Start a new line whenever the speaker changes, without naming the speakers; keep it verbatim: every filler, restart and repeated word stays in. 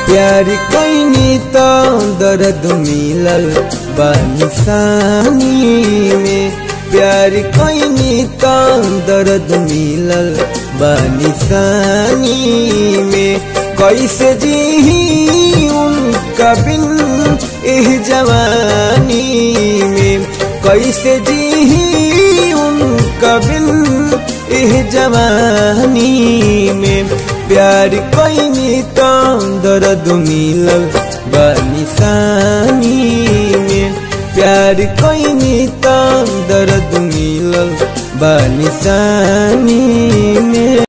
प्यार कईनी तो दर्द मिलल बनिसानी में, प्यार कईनी तो दर्द मिलल बनिसानी में। कैसे जी उनका बिन एह जवानी में, कैसे जी उनका बिन एह जवानी में। प्यार कईनी तो दर्द मिलल बनिसानी में, प्यार कईनी तो दर्द मिलल बनिसानी में।